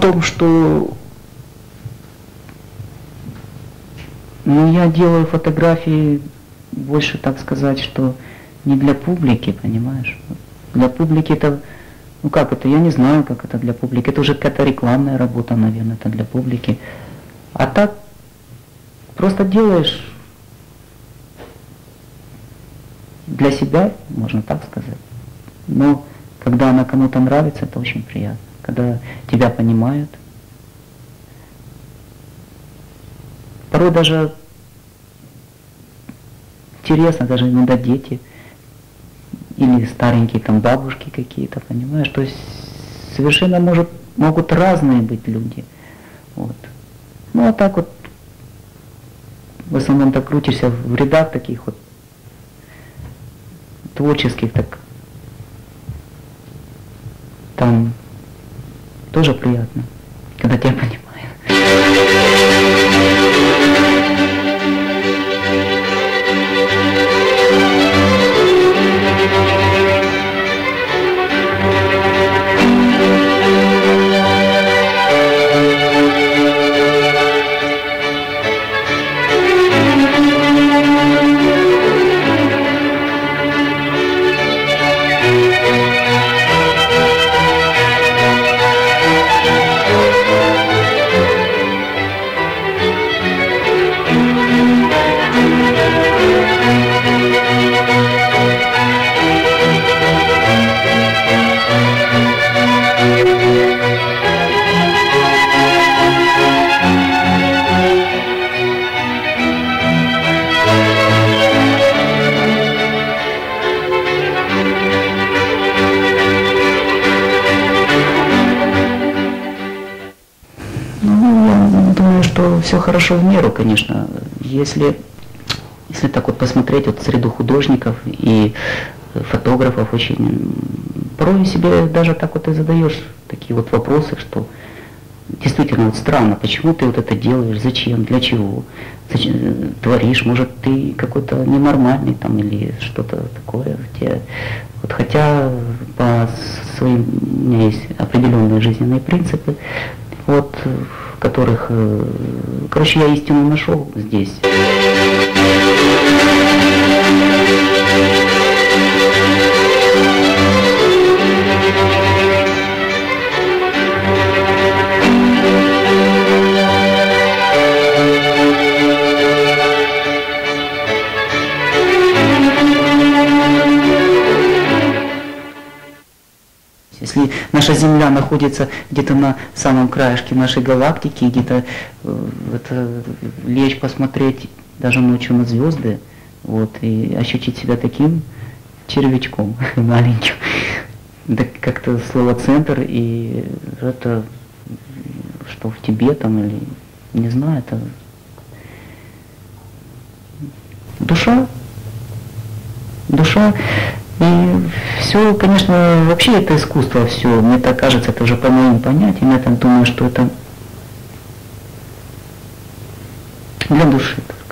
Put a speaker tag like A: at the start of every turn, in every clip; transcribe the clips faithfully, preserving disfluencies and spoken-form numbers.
A: том, что ну, я делаю фотографии больше, так сказать, что не для публики, понимаешь? Для публики это, ну как это, я не знаю, как это для публики. Это уже какая-то рекламная работа, наверное, это для публики. А так просто делаешь для себя, можно так сказать. Но когда она кому-то нравится, это очень приятно. Когда тебя понимают. Порой даже интересно, даже иногда дети или старенькие там бабушки какие-то, понимаешь? То есть совершенно может, могут разные быть люди. Вот. Ну а так вот, в основном так крутишься в рядах таких вот творческих, так там тоже приятно, когда тебя понимают. Все хорошо в меру, конечно. Если, если так вот посмотреть вот среду художников и фотографов, очень порой себе даже так вот и задаешь такие вот вопросы, что действительно вот странно, почему ты вот это делаешь, зачем, для чего, зачем, творишь, может ты какой-то ненормальный там или что-то такое. Тебе, вот, хотя по своим, у меня есть определенные жизненные принципы, вот, в которых, короче, я истину нашел здесь. Если наша Земля находится где-то на самом краешке нашей галактики, где-то э, лечь посмотреть даже ночью на звезды, вот, и ощутить себя таким червячком маленьким, да, как-то слово центр, и это что в тебе там или не знаю, это душа, душа. И все, конечно, вообще это искусство, все, мне так кажется, это уже по моим понятиям, я так думаю, что это для души только.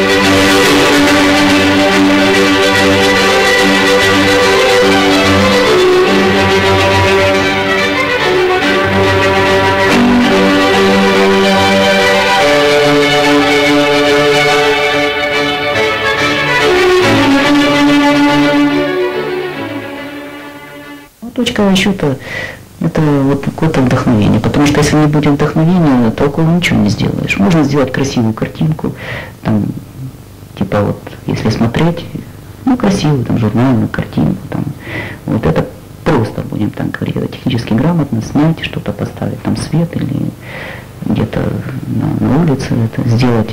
A: Точка расчета — это вот какое-то вдохновение, потому что если не будет вдохновения, толку ничего не сделаешь. Можно сделать красивую картинку, там, типа вот, если смотреть, ну, красивую, там, журнальную картинку, там, вот это просто, будем так говорить, технически грамотно снять, что-то поставить, там, свет или где-то на, на улице это сделать.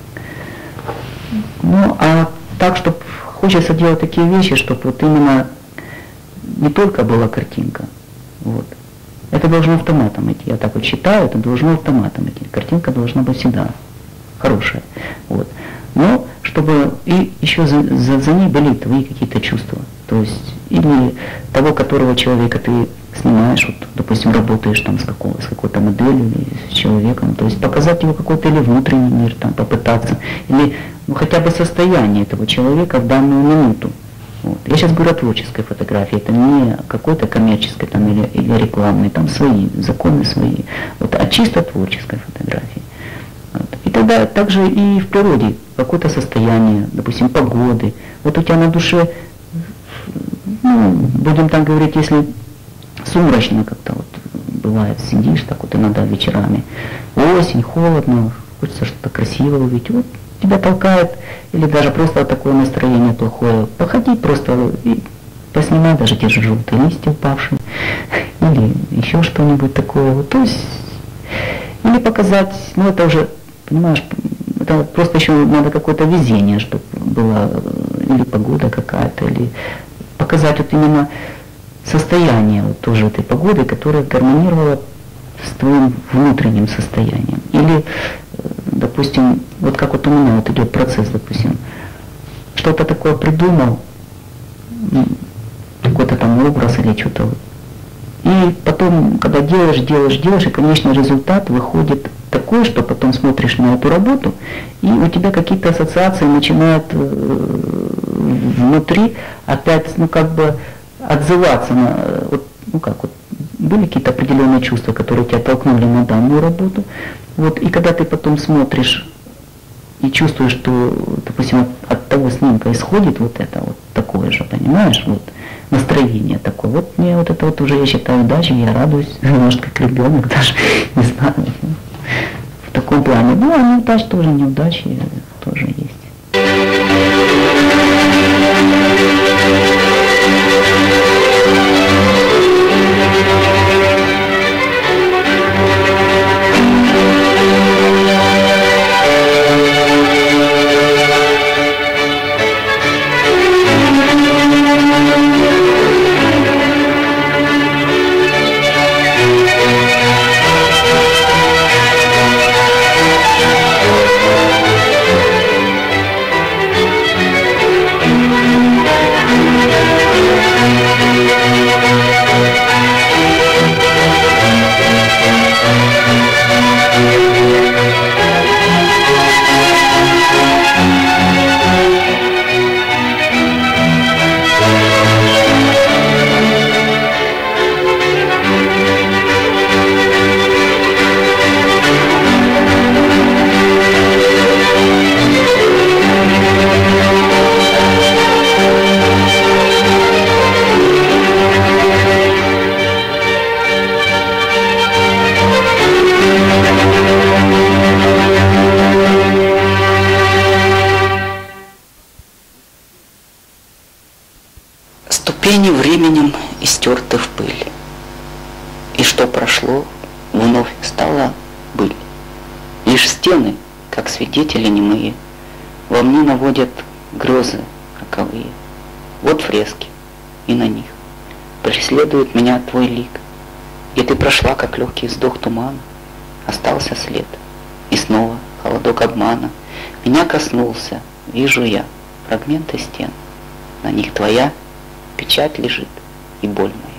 A: Ну, а так, чтобы хочется делать такие вещи, чтобы вот именно не только была картинка, вот. Это должно автоматом идти, я так вот считаю, это должно автоматом идти. Картинка должна быть всегда хорошая, вот. Но чтобы и еще за, за, за ней были твои какие-то чувства, то есть или того, которого человека ты снимаешь, вот, допустим, работаешь там с, какого, с какой-то моделью или с человеком, то есть показать его какой-то или внутренний мир, там, попытаться, или ну, хотя бы состояние этого человека в данную минуту. Вот. Я сейчас говорю о творческой фотографии, это не какой-то коммерческой там, или, или рекламной, там свои, законы свои, вот, а чисто творческой фотографии. Вот. И тогда также и в природе какое-то состояние, допустим, погоды. Вот у тебя на душе, ну, будем так говорить, если сумрачно как-то вот бывает, сидишь так вот иногда вечерами, осень, холодно, хочется что-то красивое увидеть, вот тебя толкает, или даже просто такое настроение плохое, походи просто и поснимай даже те же желтые листья упавшие, или еще что-нибудь такое, вот, то есть, или показать, ну это уже, понимаешь, это просто еще надо какое-то везение, чтобы была или погода какая-то, или показать вот именно состояние вот тоже этой погоды, которая гармонировала с твоим внутренним состоянием. Или, допустим, вот как вот у меня вот идет процесс, допустим, что-то такое придумал, какой-то там образ или что-то. И потом, когда делаешь, делаешь, делаешь, и конечный результат выходит такой, что потом смотришь на эту работу, и у тебя какие-то ассоциации начинают внутри опять, ну как бы, отзываться на, вот, ну как вот, были какие-то определенные чувства, которые тебя толкнули на данную работу, вот, и когда ты потом смотришь и чувствуешь, что, допустим, от, от того снимка исходит вот это вот такое же, понимаешь, вот, настроение такое, вот мне вот это вот уже, я считаю, удачей, я радуюсь, может, как ребенок даже, не знаю, в таком плане, ну, а неудач тоже, неудачи тоже есть.
B: Ступени временем истерты в пыль, и что прошло, вновь стала быль. Лишь стены, как свидетели немые, во мне наводят грезы роковые. Вот фрески, и на них преследует меня твой лик, и ты прошла, как легкий вздох тумана, остался след, и снова холодок обмана меня коснулся, вижу я фрагменты стен, на них твоя печать лежит и боль моя.